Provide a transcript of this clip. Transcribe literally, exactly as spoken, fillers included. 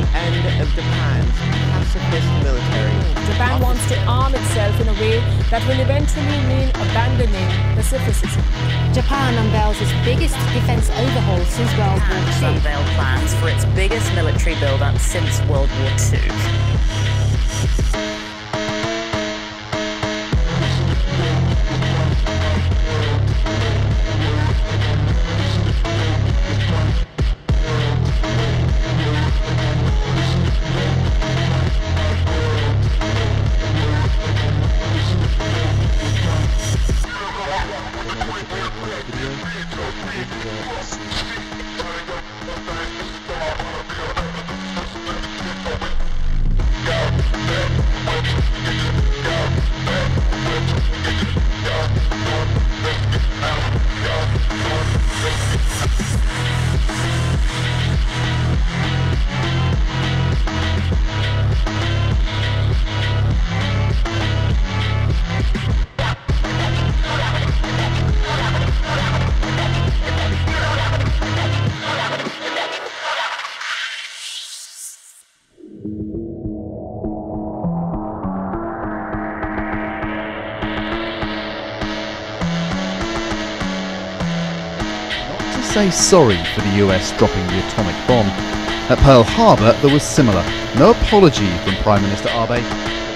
end of Japan's pacifist military. Japan wants to arm itself in a way that will eventually mean abandoning pacifism. Japan unveils its biggest defence overhaul since World War Japan's Two. unveiled plans for its biggest military build-up since World War Two. Say sorry for the U S dropping the atomic bomb. At Pearl Harbor there was similar. No apology from Prime Minister Abe.